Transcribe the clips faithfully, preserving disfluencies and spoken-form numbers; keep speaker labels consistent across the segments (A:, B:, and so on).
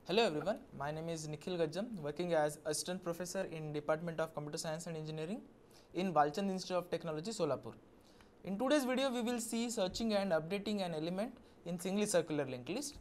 A: Hello everyone, my name is Nikhil Gajjam, working as Assistant Professor in Department of Computer Science and Engineering in Balchand Institute of Technology, Solapur. In today's video, we will see searching and updating an element in singly circular linked list.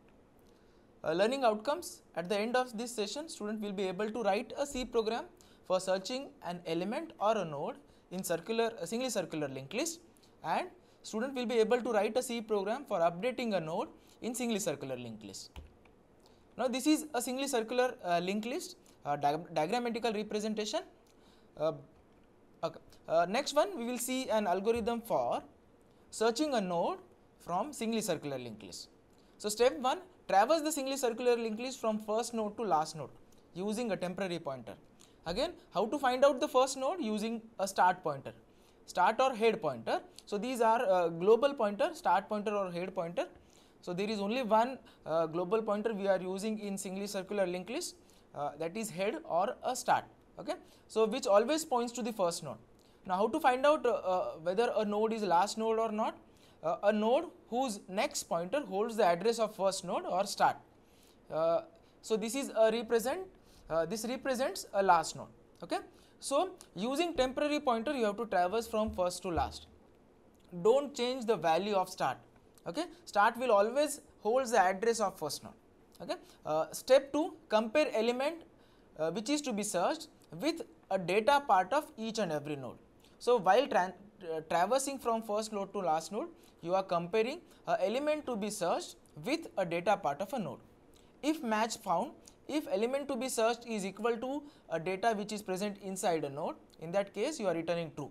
A: Uh, learning outcomes: at the end of this session, student will be able to write a C program for searching an element or a node in circular, a singly circular linked list, and student will be able to write a C program for updating a node in singly circular linked list. Now, this is a singly circular uh, linked list, uh, di diagrammatical representation. Uh, okay. uh, next one, we will see an algorithm for searching a node from singly circular linked list. So, step one, traverse the singly circular linked list from first node to last node using a temporary pointer. Again, how to find out the first node? Using a start pointer, start or head pointer. So, these are uh, global pointer, start pointer or head pointer. So, there is only one uh, global pointer we are using in singly circular linked list, uh, that is head or a start, okay. So, which always points to the first node. Now, how to find out uh, uh, whether a node is last node or not? Uh, a node whose next pointer holds the address of first node or start. Uh, so, this is a represent, uh, this represents a last node, okay. So, using temporary pointer, you have to traverse from first to last. Don't change the value of start. Okay, start will always holds the address of first node. Okay, uh, step two, compare element uh, which is to be searched with a data part of each and every node. So, while tra uh, traversing from first node to last node, you are comparing a element to be searched with a data part of a node. If match found, if element to be searched is equal to a data which is present inside a node, in that case you are returning true.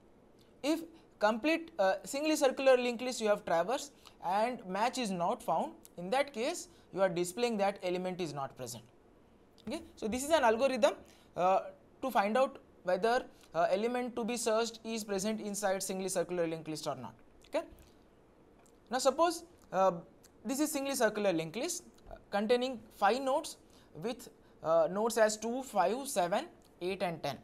A: If complete uh, singly circular linked list you have traversed and match is not found, in that case you are displaying that element is not present. Okay, so this is an algorithm uh, to find out whether uh, element to be searched is present inside singly circular linked list or not. Okay, now suppose uh, this is singly circular linked list uh, containing five nodes with uh, nodes as two, five, seven, eight and ten,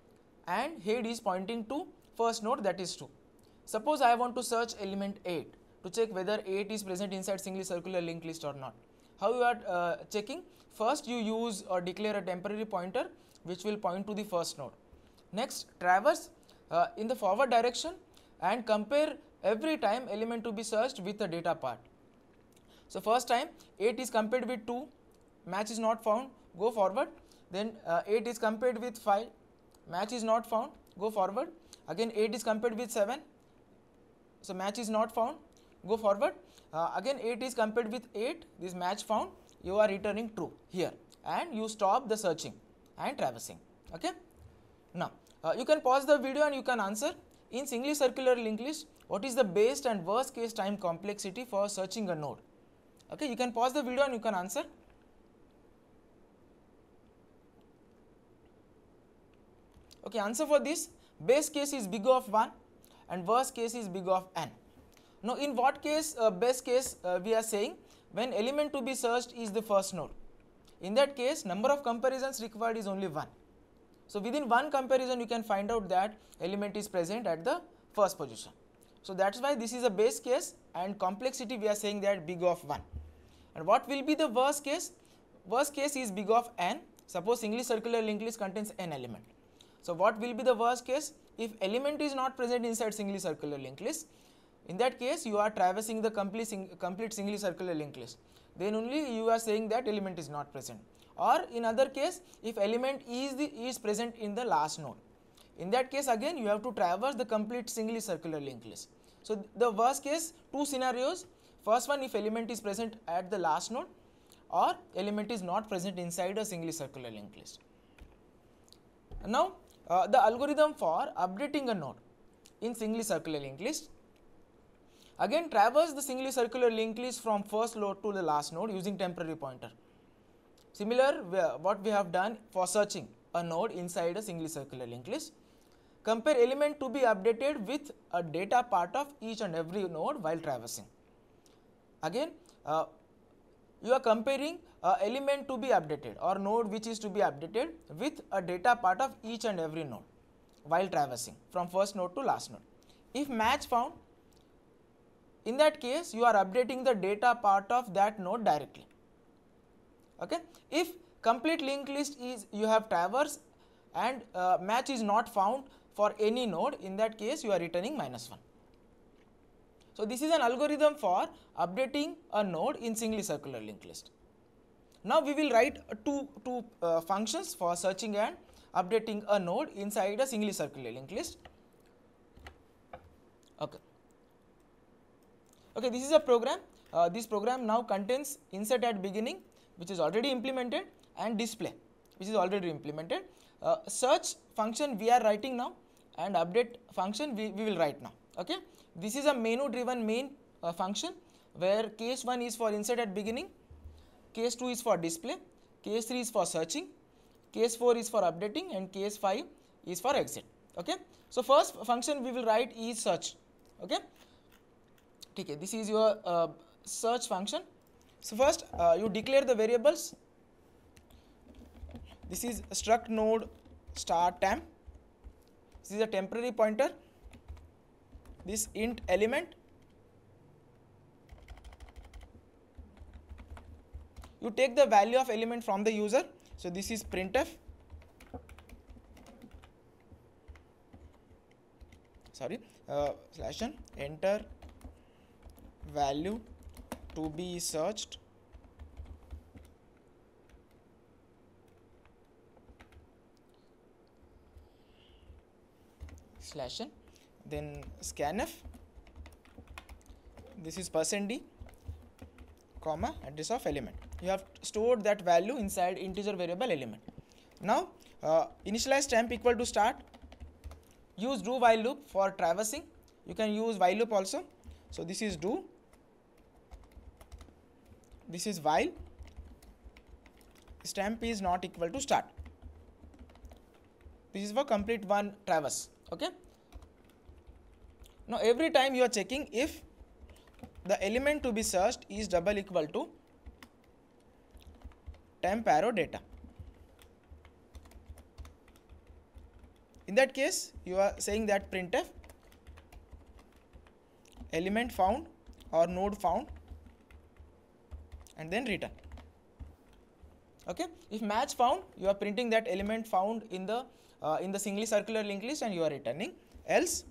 A: and head is pointing to first node, that is two. Suppose I want to search element eight to check whether eight is present inside singly circular linked list or not. How you are uh, checking? First, you use or declare a temporary pointer which will point to the first node. Next, traverse uh, in the forward direction and compare every time element to be searched with the data part. So, first time eight is compared with two, match is not found, go forward. Then uh, eight is compared with five, match is not found, go forward. Again eight is compared with seven, so match is not found, go forward. Uh, again eight is compared with eight, this match found, you are returning true here and you stop the searching and traversing. Okay. Now uh, you can pause the video and you can answer. In singly circular linked list, what is the best and worst case time complexity for searching a node? Okay, you can pause the video and you can answer. Okay, answer for this: best case is big O of one and worst case is big O of n. Now, in what case, uh, best case uh, we are saying when element to be searched is the first node. In that case, number of comparisons required is only one. So, within one comparison you can find out that element is present at the first position. So, that is why this is a base case, and complexity we are saying that big O of one. And what will be the worst case? Worst case is big O of n. Suppose singly circular linked list contains n element. So, what will be the worst case? If element is not present inside singly circular linked list, in that case you are traversing the complete, sing, complete singly circular linked list, then only you are saying that element is not present. Or in other case, if element is, the, is present in the last node, in that case again you have to traverse the complete singly circular linked list. So, the worst case, two scenarios: first one, if element is present at the last node, or element is not present inside a singly circular linked list. Now, Uh, the algorithm for updating a node in singly circular linked list. Again, traverse the singly circular linked list from first node to the last node using temporary pointer. Similar what we have done for searching a node inside a singly circular linked list. Compare element to be updated with a data part of each and every node while traversing. Again, uh, you are comparing uh, element to be updated or node which is to be updated with a data part of each and every node while traversing from first node to last node. If match found, in that case you are updating the data part of that node directly. Okay, if complete linked list is you have traverse and uh, match is not found for any node, in that case you are returning minus one. So this is an algorithm for updating a node in singly circular linked list. Now we will write two, two uh, functions for searching and updating a node inside a singly circular linked list. Okay. Okay, this is a program. Uh, this program now contains insert at beginning, which is already implemented, and display, which is already implemented. Uh, search function we are writing now, and update function we, we will write now. Okay, this is a menu driven main uh, function where case one is for insert at beginning, case two is for display, case three is for searching, case four is for updating, and case five is for exit. Okay, so first function we will write is search. Okay, okay, this is your uh, search function. So first uh, you declare the variables. This is struct node star temp. This is a temporary pointer. This int element. You take the value of element from the user. So this is printf. Sorry, uh, slash n, enter value to be searched slash n, then scanf. This is percent d, comma, address of element. You have stored that value inside integer variable element. Now uh, initialize temp equal to start. Use do while loop for traversing. You can use while loop also. So this is do, this is while, temp is not equal to start. This is for complete one traverse. Okay. Now every time you are checking if the element to be searched is double equal to temp arrow data. In that case, you are saying that printf element found or node found, and then return. Okay. If match found, you are printing that element found in the uh, in the singly circular linked list, and you are returning. Else,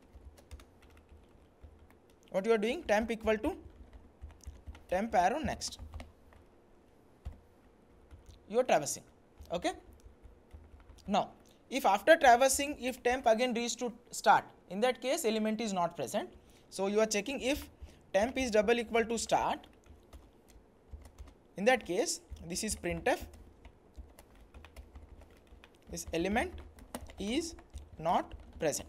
A: what you are doing, temp equal to temp arrow next. You are traversing. Okay. Now, if after traversing, if temp again reaches to start, in that case element is not present. So you are checking if temp is double equal to start. In that case, this is printf, this element is not present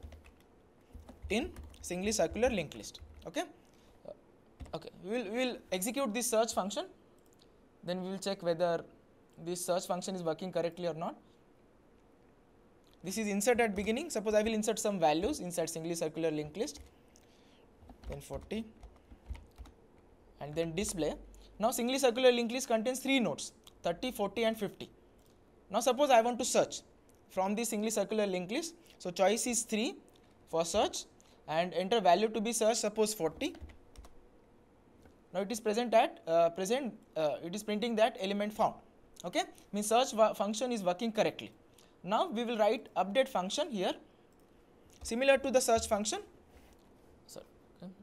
A: in singly circular linked list. Okay. Uh, okay. We will we will execute this search function. Then we will check whether this search function is working correctly or not. This is insert at beginning. Suppose I will insert some values inside singly circular linked list. Then forty, and then display. Now singly circular linked list contains three nodes, thirty, forty, and fifty. Now suppose I want to search from the singly circular linked list. So choice is three for search, and enter value to be searched, suppose forty. Now it is present at uh, present uh, it is printing that element found. Okay, means search function is working correctly. Now we will write update function here, similar to the search function. Sorry. Okay.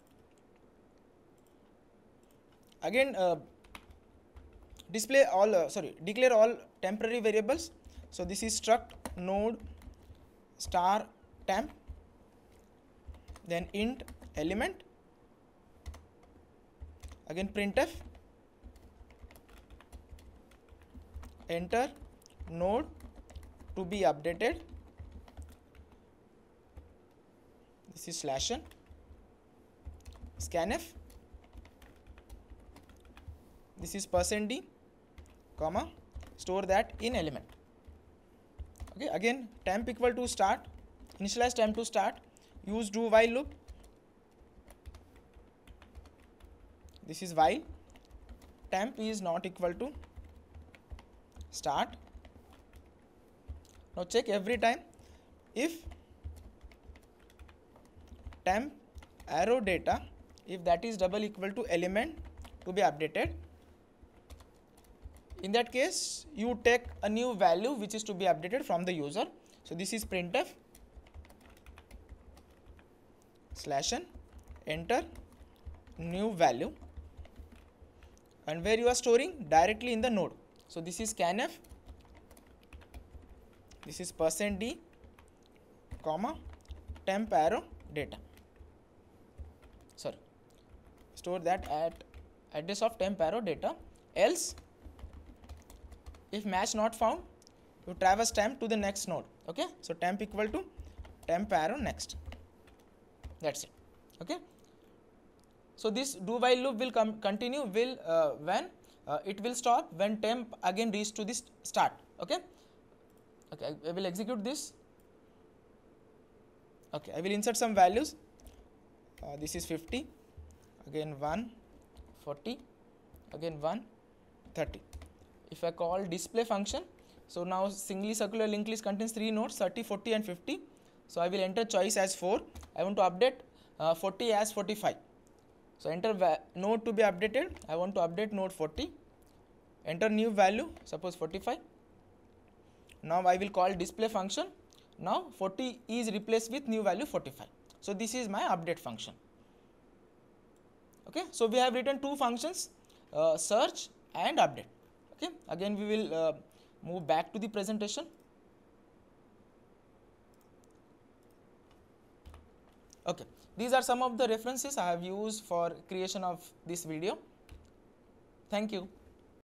A: Again, uh, display all uh, sorry declare all temporary variables. So this is struct node star temp, then int element, again printf, enter node to be updated. This is slash n, scanf, this is percent d, comma, store that in element. Okay, again temp equal to start, initialize temp to start, use do while loop. This is while temp is not equal to start. Now check every time if temp arrow data, if that is double equal to element to be updated, In that case, you take a new value which is to be updated from the user. So this is printf slash n, enter new value, and where you are storing directly in the node. So this is scanf, this is percent d, comma, temp arrow data. Sorry, store that at address of temp arrow data. Else, if match not found, you traverse temp to the next node. Okay, so temp equal to temp arrow next. That's it. Okay. So this do while loop will come continue will uh, when uh, it will stop when temp again reach to this start. Okay. Okay, I, I will execute this. Okay, I will insert some values. Uh, this is fifty, again one, forty, again one, thirty. If I call display function, so now singly circular linked list contains three nodes, thirty, forty and fifty. So I will enter choice as four. I want to update uh, forty as forty-five. So enter node to be updated. I want to update node forty. Enter new value, suppose forty-five. Now I will call display function. Now forty is replaced with new value forty-five. So this is my update function. Okay. So we have written two functions, uh, search and update. Okay. Again we will uh, move back to the presentation. Okay. These are some of the references I have used for creation of this video. Thank you.